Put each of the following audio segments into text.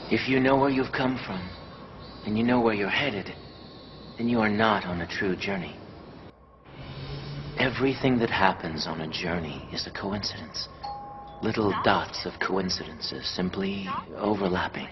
If you know where you've come from, and you know where you're headed, then you are not on a true journey. Everything that happens on a journey is a coincidence. Little dots of coincidences simply overlapping.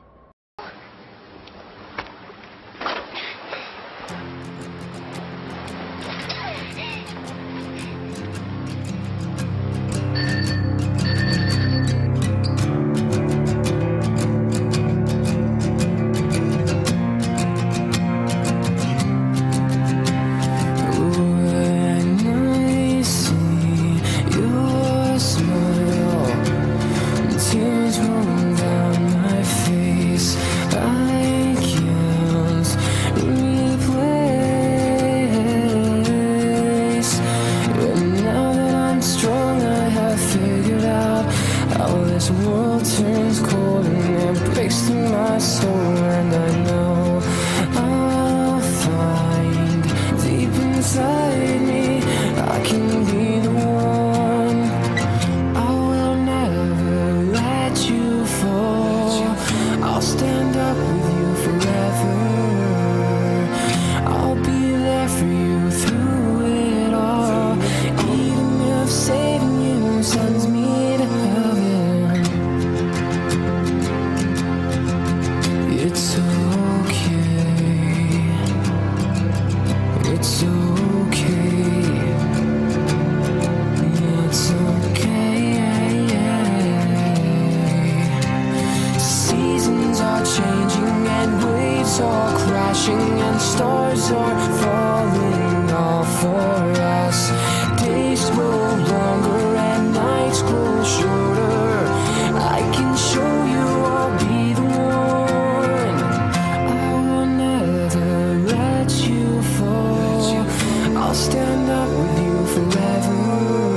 This world turns cold and it breaks through my soul, and I know I'll find deep inside me I can be the one. I will never let you fall. I'll stand up with you forever. I'll be there for you through it all, even if saving you sends me to heaven. It's okay. It's okay. It's okay. Seasons are changing and waves are crashing and stars are falling all for us. Days grow longer and nights grow shorter. I can show you I'll be the one. I will never let you fall. I'll stand up with you forever.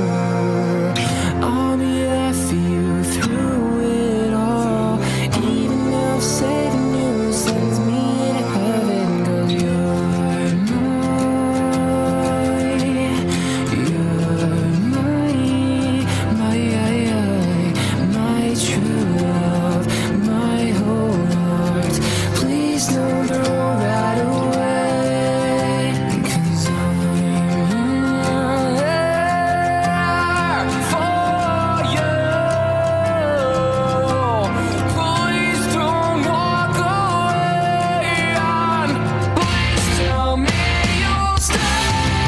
I'll be there for you through it all, even if saving you sends me to heaven. 'Cause you're my true love, my whole heart. Please don't throw that away, 'cause I'm here for you. Please don't walk away, and please tell me you'll stay.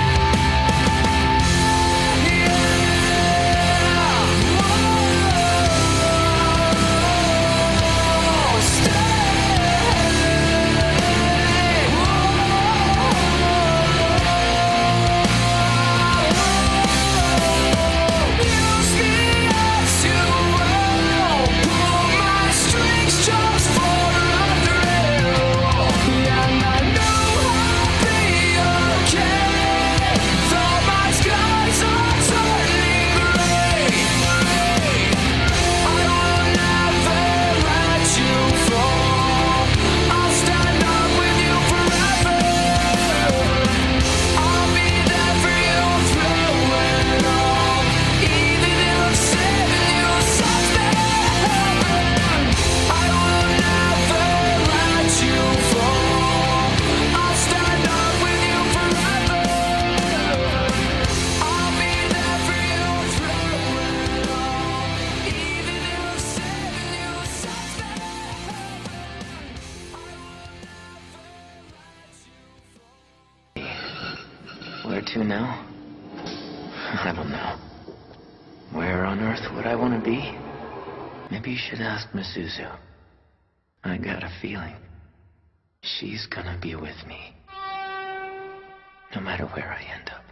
Where to now? I don't know. Where on earth would I want to be? Maybe you should ask Misuzu. I got a feeling she's gonna be with me, no matter where I end up.